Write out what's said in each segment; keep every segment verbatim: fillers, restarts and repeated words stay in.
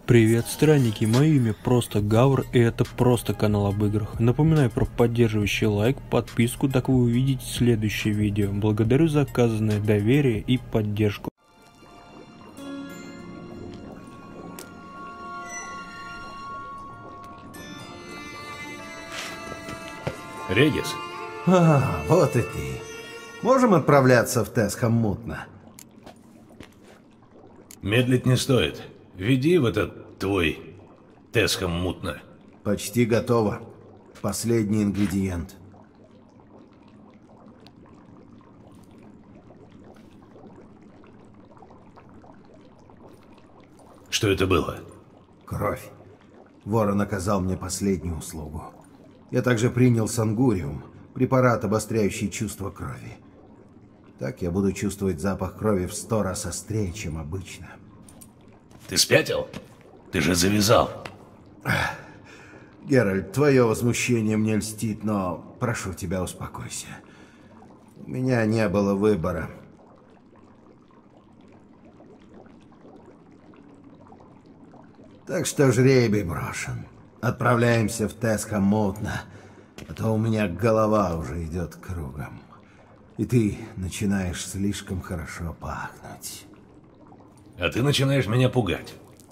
Привет, странники, мое имя просто Гавр, и это просто канал об играх. Напоминаю про поддерживающий лайк, подписку, так вы увидите следующее видео. Благодарю за оказанное доверие и поддержку. Регис? А, вот и ты. Можем отправляться в Тесхам Мутно? Медлить не стоит. Веди в этот твой Тесхам Мутно. Почти готово. Последний ингредиент. Что это было? Кровь. Ворон оказал мне последнюю услугу. Я также принял сангуриум, препарат, обостряющий чувство крови. Так я буду чувствовать запах крови в сто раз острее, чем обычно. Ты спятил? Ты же завязал. Геральт, твое возмущение мне льстит, но прошу тебя, успокойся. У меня не было выбора. Так что жребий брошен. Отправляемся в Тесхам Мутно, а то у меня голова уже идет кругом. И ты начинаешь слишком хорошо пахнуть. А ты начинаешь меня пугать.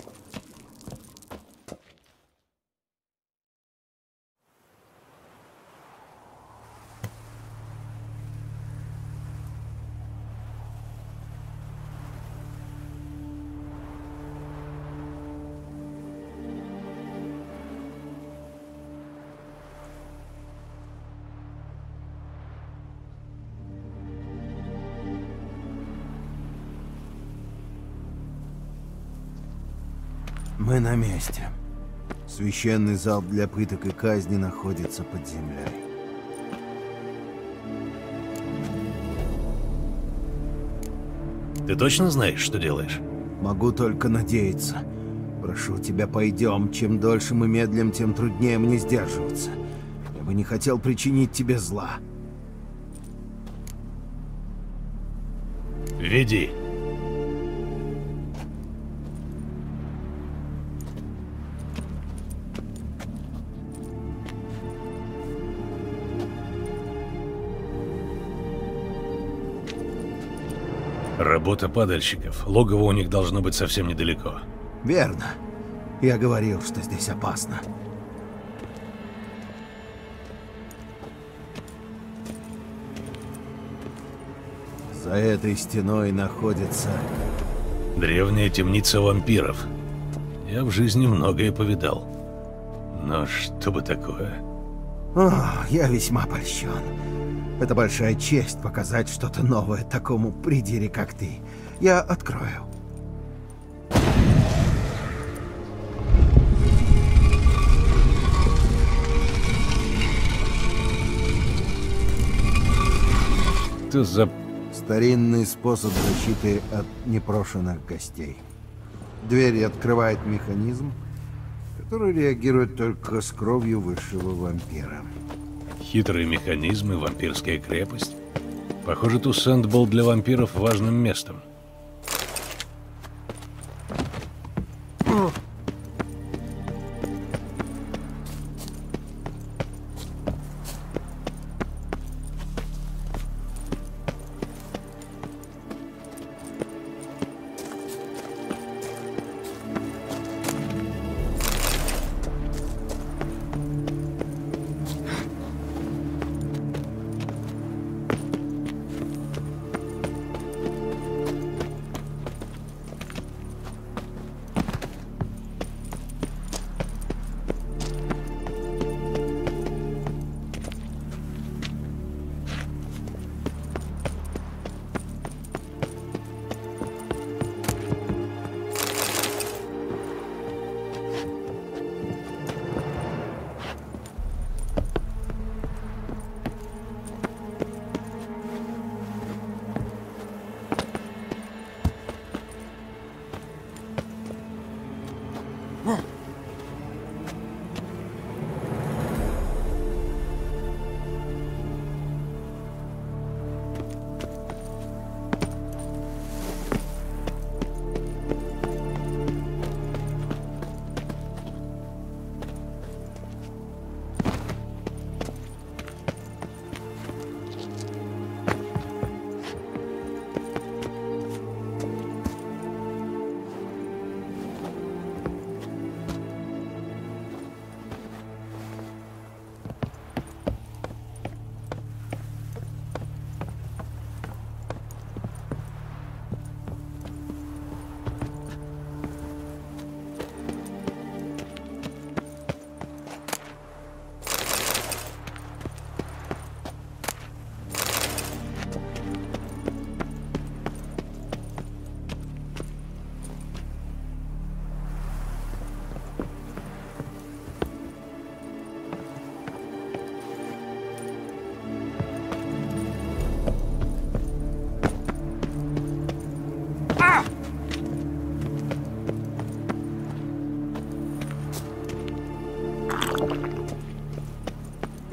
Мы на месте. Священный зал для пыток и казни находится под землей. Ты точно знаешь, что делаешь? Могу только надеяться. Прошу тебя, пойдем. Чем дольше мы медлим, тем труднее мне сдерживаться. Я бы не хотел причинить тебе зла. Веди. Работа падальщиков. Логово у них должно быть совсем недалеко. Верно. Я говорил, что здесь опасно. За этой стеной находится... Древняя темница вампиров. Я в жизни многое повидал. Но что бы такое? О, я весьма польщен. Это большая честь показать что-то новое такому придире, как ты. Я открою. Что за... Старинный способ защиты от непрошенных гостей. Дверь открывает механизм, который реагирует только с кровью высшего вампира. Хитрые механизмы, вампирская крепость. Похоже, Туссент был для вампиров важным местом.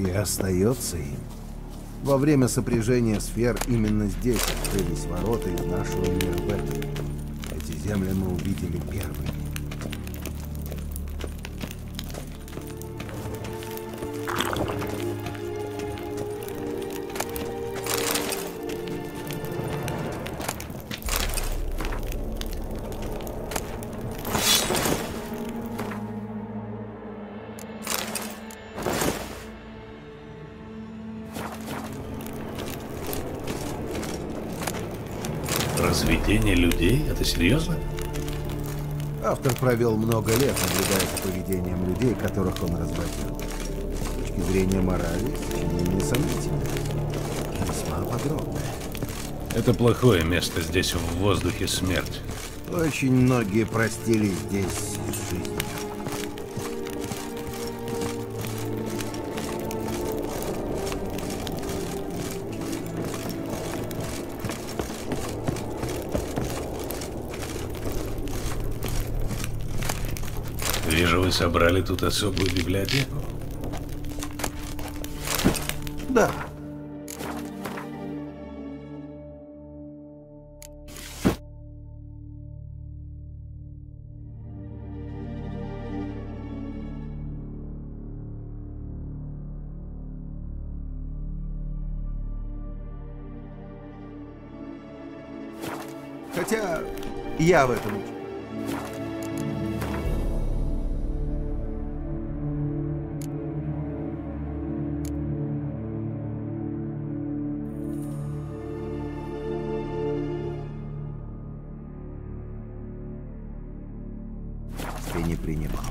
и остается им. Во время сопряжения сфер именно здесь открылись ворота из нашего мира в этот. Эти земли мы увидели первыми. Разведение людей? Это серьезно? Автор провел много лет, наблюдая за поведением людей, которых он разводил. С точки зрения морали, сочинение сомнительное. Весьма подробное. Это плохое место, здесь в воздухе смерть. Очень многие простились здесь с жизнью. Вижу, вы собрали тут особую библиотеку. Да. Хотя я в этом учу. Не принимал.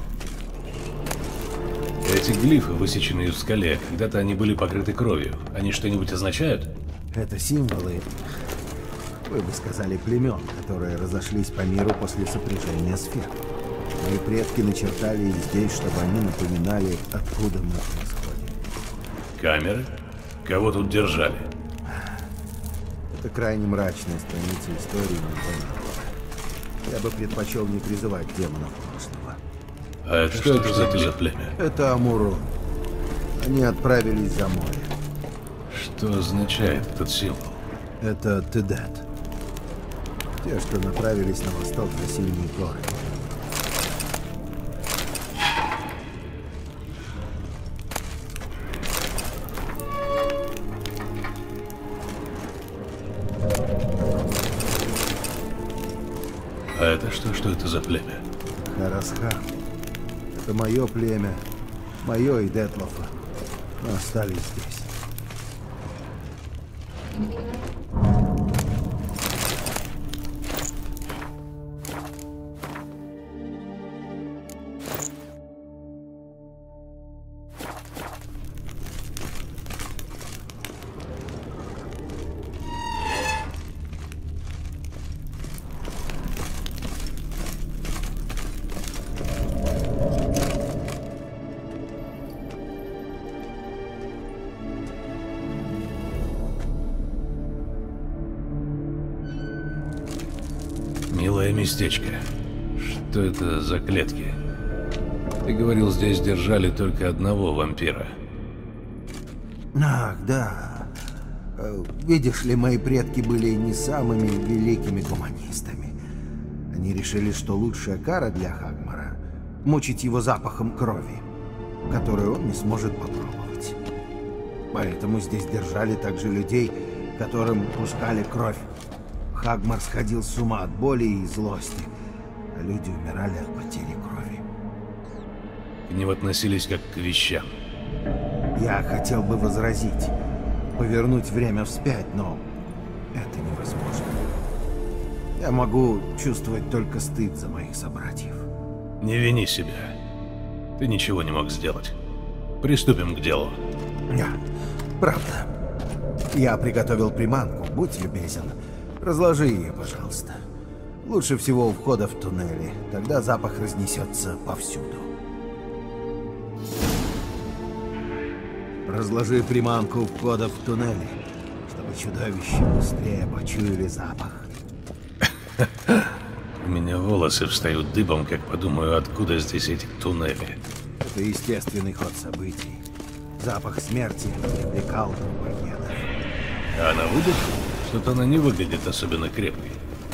Эти глифы, высеченные в скале, когда-то они были покрыты кровью. Они что-нибудь означают? Это символы, вы бы сказали, племен, которые разошлись по миру после сопряжения сфер. Мои предки начертали их здесь, чтобы они напоминали, откуда мы происходим. Камеры? Кого тут держали? Это крайне мрачная страница истории. Я бы предпочел не призывать демонов прошлого. А это что, что это за племя? Это Амурон. Они отправились за море. Что означает этот символ? Это Тедет. Те, что направились на восток за синие горы. А это что? Что это за племя? Харасхан. Это мое племя. Мое и Детлофа. Мы остались здесь. Милое местечко. Что это за клетки? Ты говорил, здесь держали только одного вампира. Ах, да. Видишь ли, мои предки были не самыми великими гуманистами. Они решили, что лучшая кара для Хагмара — мучить его запахом крови, которую он не сможет попробовать. Поэтому здесь держали также людей, которым пускали кровь. Хагмар сходил с ума от боли и злости, а люди умирали от потери крови. К ним относились как к вещам. Я хотел бы возразить, повернуть время вспять, но это невозможно. Я могу чувствовать только стыд за моих собратьев. Не вини себя. Ты ничего не мог сделать. Приступим к делу. Да, правда. Я приготовил приманку, будь любезен. Разложи ее, пожалуйста. Лучше всего у входа в туннели. Тогда запах разнесется повсюду. Разложи приманку у входа в туннели, чтобы чудовища быстрее почуяли запах. У меня волосы встают дыбом, как подумаю, откуда здесь эти туннели. Это естественный ход событий. Запах смерти привлекал трупоедов. А она выглядит? Что-то она не выглядит особенно крепкой.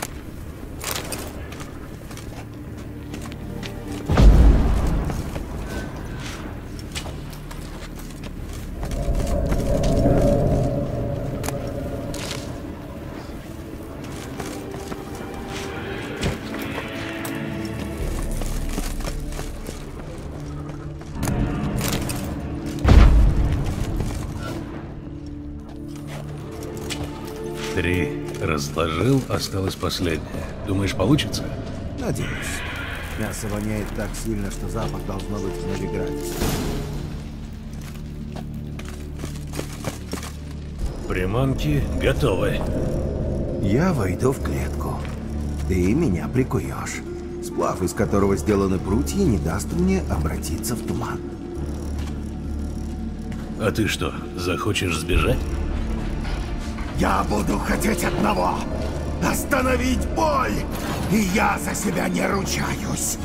Три. Разложил, осталось последнее. Думаешь, получится? Надеюсь. Мясо воняет так сильно, что запах должно быть в Новиграде. Приманки готовы. Я войду в клетку. Ты меня прикуешь. Сплав, из которого сделаны прутья, не даст мне обратиться в туман. А ты что, захочешь сбежать? Я буду хотеть одного — остановить боль, и я за себя не ручаюсь.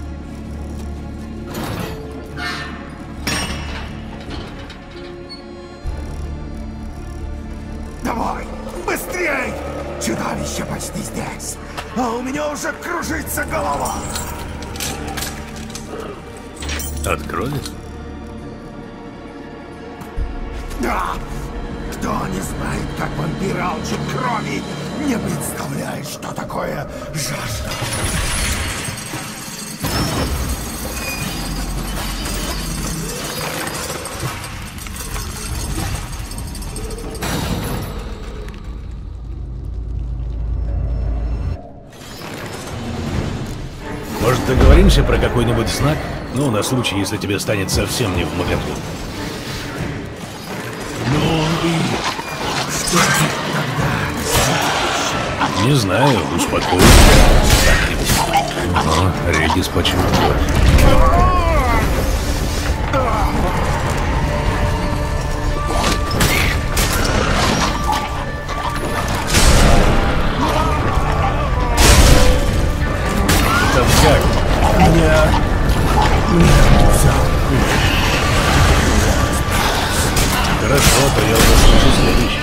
Давай, быстрей! Чудовище почти здесь, а у меня уже кружится голова. От крови? Да! Кто не знает, как вампир алчит крови, не представляет, что такое жажда. Может, договоримся про какой-нибудь знак? Ну, на случай, если тебе станет совсем не вмоготу. Что же тогда? Не знаю, успокойся. О, Редис почувствовал. Там как? Меня... Меня взял. Хорошо, то я уже слышу следующий.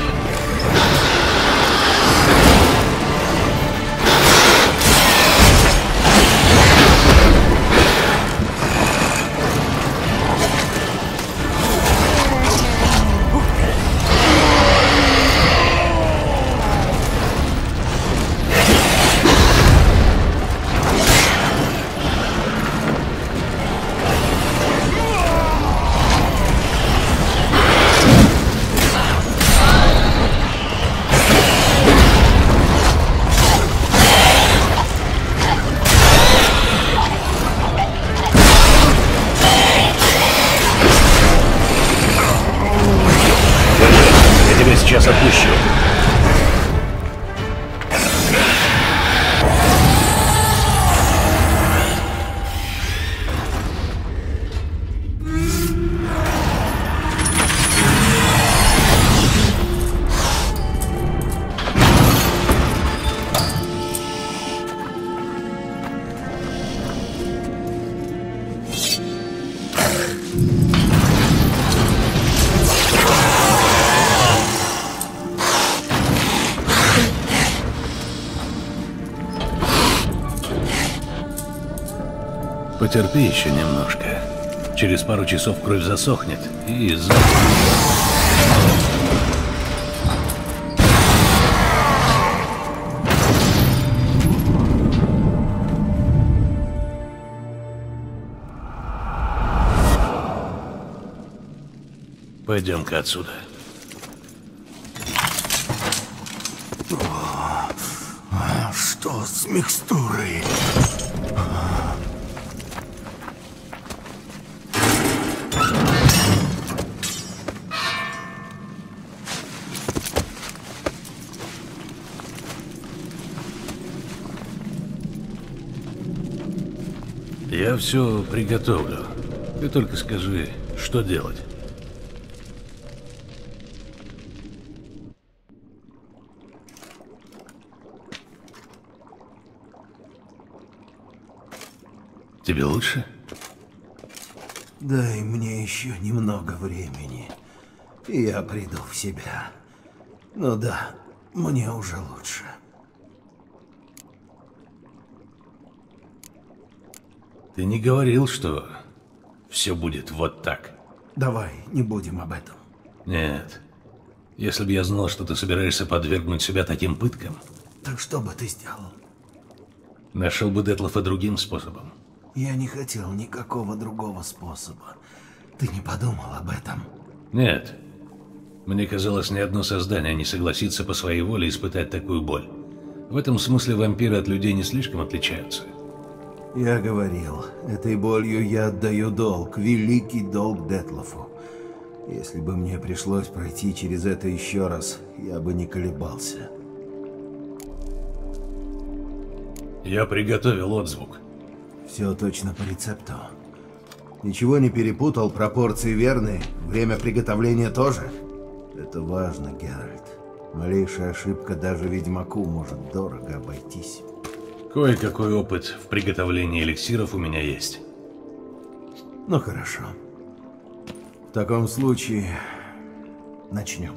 Сейчас отпущу. Потерпи еще немножко. Через пару часов кровь засохнет и за... Пойдем-ка отсюда. Что с микстурой? Я все приготовлю. Ты только скажи, что делать. Тебе лучше? Дай мне еще немного времени, и я приду в себя. Ну да, мне уже лучше. Ты не говорил, что все будет вот так? Давай не будем об этом. Нет. Если бы я знал, что ты собираешься подвергнуть себя таким пыткам... Так что бы ты сделал? Нашел бы Детлофа другим способом. Я не хотел никакого другого способа. Ты не подумал об этом? Нет. Мне казалось, ни одно создание не согласится по своей воле испытать такую боль. В этом смысле вампиры от людей не слишком отличаются. Я говорил, этой болью я отдаю долг, великий долг Детлофу. Если бы мне пришлось пройти через это еще раз, я бы не колебался. Я приготовил отзвук. Все точно по рецепту. Ничего не перепутал, пропорции верны, время приготовления тоже. Это важно, Геральт. Малейшая ошибка даже ведьмаку может дорого обойтись. Кое-какой опыт в приготовлении эликсиров у меня есть. Ну хорошо. В таком случае начнем.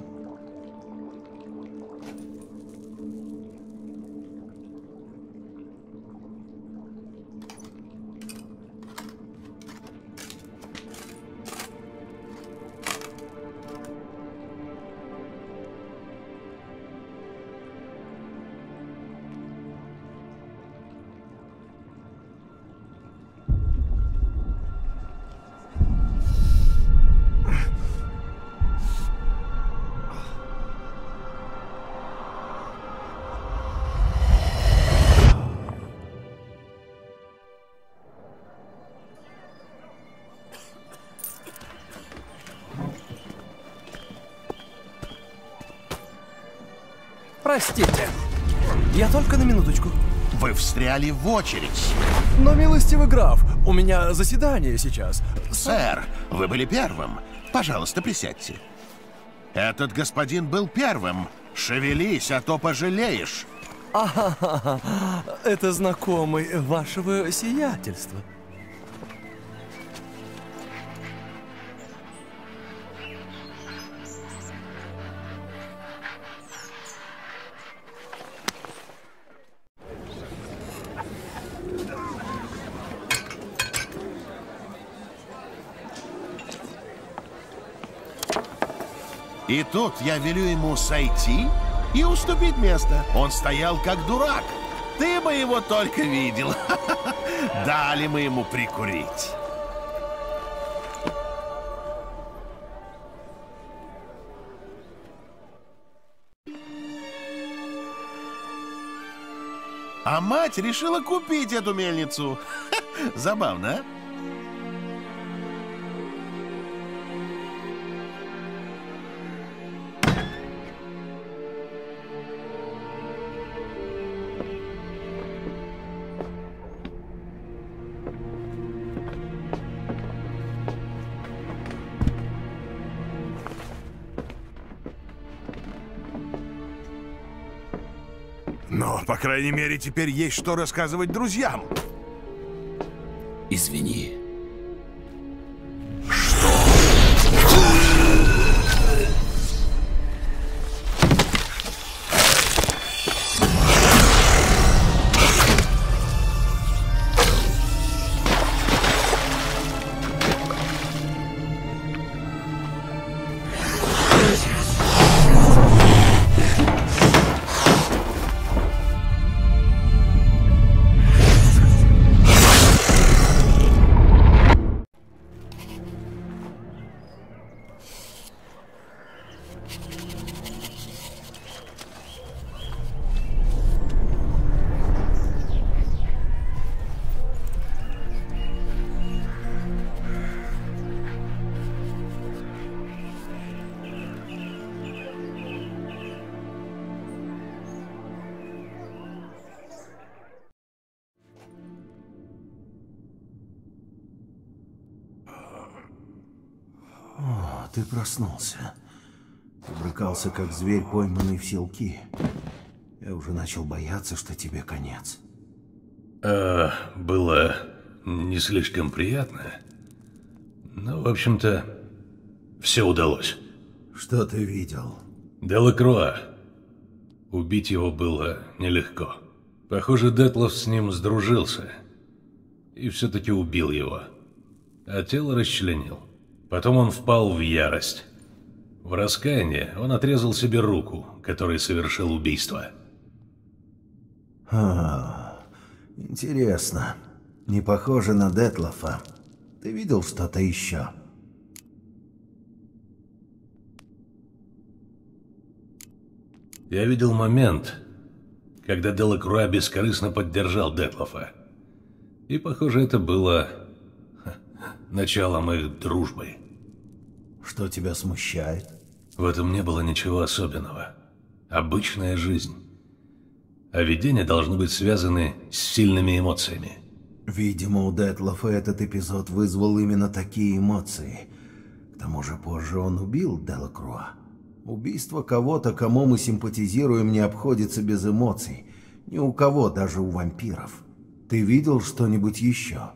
Простите, я только на минуточку. Вы встряли в очередь. Но, милостивый граф, у меня заседание сейчас. Сэр, вы были первым. Пожалуйста, присядьте. Этот господин был первым. Шевелись, а то пожалеешь. Ага, это знакомый вашего сиятельства. И тут я велю ему сойти и уступить место. Он стоял как дурак. Ты бы его только видел. Дали мы ему прикурить. А мать решила купить эту мельницу. Забавно, а? Но, по крайней мере, теперь есть что рассказывать друзьям. Извини. О, ты проснулся. Ты брыкался, как зверь, пойманный в селки. Я уже начал бояться, что тебе конец. А, было не слишком приятно, Ну, в общем-то, все удалось. Что ты видел? Делакруа. Убить его было нелегко. Похоже, Детлов с ним сдружился и все-таки убил его, а тело расчленил. Потом он впал в ярость. В раскаянии он отрезал себе руку, которой совершил убийство. А, интересно. Не похоже на Детлофа. Ты видел что-то еще? Я видел момент, когда Делакруа бескорыстно поддержал Детлофа. И, похоже, это было ха, началом их дружбы. Что тебя смущает? В этом не было ничего особенного. Обычная жизнь. А видения должны быть связаны с сильными эмоциями. Видимо, у Детлофа этот эпизод вызвал именно такие эмоции. К тому же позже он убил Делакруа. Убийство кого-то, кому мы симпатизируем, не обходится без эмоций. Ни у кого, даже у вампиров. Ты видел что-нибудь еще?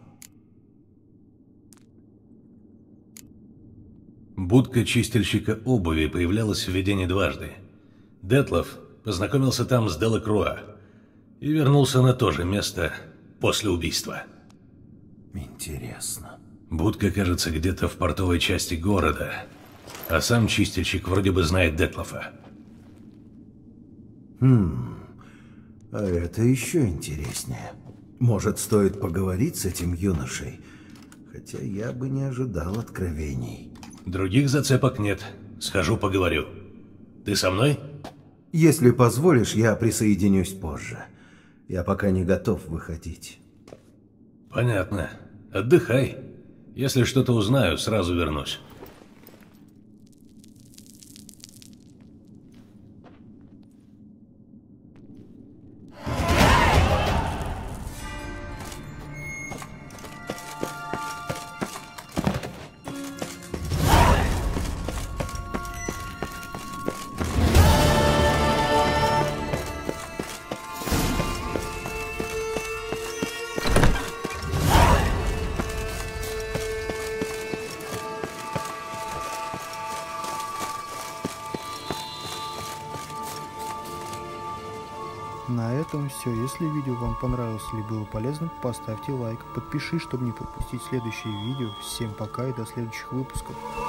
Будка чистильщика обуви появлялась в видении дважды. Детлов познакомился там с Делакруа и вернулся на то же место после убийства. Интересно. Будка, кажется, где-то в портовой части города, а сам чистильщик вроде бы знает Детлофа. Хм, а это еще интереснее. Может, стоит поговорить с этим юношей? Хотя я бы не ожидал откровений. Других зацепок нет. Схожу, поговорю. Ты со мной? Если позволишь, я присоединюсь позже. Я пока не готов выходить. Понятно. Отдыхай. Если что-то узнаю, сразу вернусь. На этом все. Если видео вам понравилось или было полезным, поставьте лайк, подпишись, чтобы не пропустить следующие видео. Всем пока и до следующих выпусков.